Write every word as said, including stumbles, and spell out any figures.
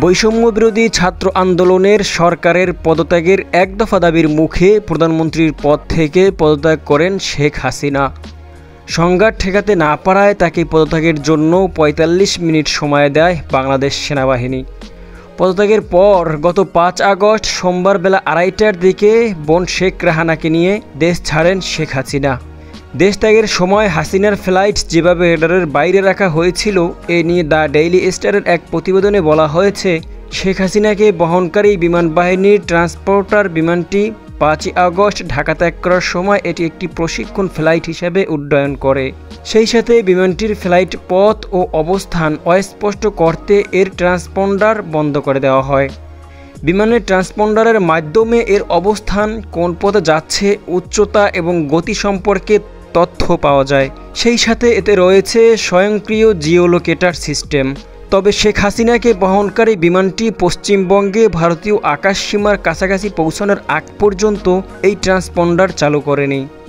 বৈষম্যবিরোধী ছাত্র আন্দোলনের সরকারের পদত্যাগের এক দফা দাবির মুখে প্রধানমন্ত্রীর পদ থেকে পদত্যাগ করেন শেখ হাসিনা। সংঘাত ঠেকাতে না পারায় তাকে পদত্যাগের জন্য পঁয়তাল্লিশ মিনিট সময় দেয় বাংলাদেশ সেনাবাহিনী। পদত্যাগের পর গত পাঁচ আগস্ট সোমবার বেলা আড়াইটার দিকে বোন শেখ রেহানাকে নিয়ে দেশ ছাড়েন শেখ হাসিনা। দেশ ত্যাগের সময় হাসিনার ফ্লাইট যেভাবে রেডারের বাইরে রাখা হয়েছিল এ নিয়ে দ্য ডেইলি স্টারের এক প্রতিবেদনে বলা হয়েছে, শেখ হাসিনাকে বহনকারী বিমান বাহিনীর ট্রান্সপোর্টার বিমানটি পাঁচই আগস্ট ঢাকা ত্যাগ করার সময় এটি একটি প্রশিক্ষণ ফ্লাইট হিসেবে উড্ডয়ন করে। সেই সাথে বিমানটির ফ্লাইট পথ ও অবস্থান অস্পষ্ট করতে এর ট্রান্সপন্ডার বন্ধ করে দেওয়া হয়। বিমানের ট্রান্সপন্ডারের মাধ্যমে এর অবস্থান, কোন পথে যাচ্ছে, উচ্চতা এবং গতি সম্পর্কে তথ্য পাওয়া যায়। সেই সাথে এতে রয়েছে স্বয়ংক্রিয় জিওলোকেটার সিস্টেম। তবে শেখ হাসিনাকে বহনকারী বিমানটি পশ্চিমবঙ্গে ভারতীয় আকাশসীমার কাছাকাছি পৌঁছানোর আগ পর্যন্ত এই ট্রান্সপন্ডার চালু করেনি।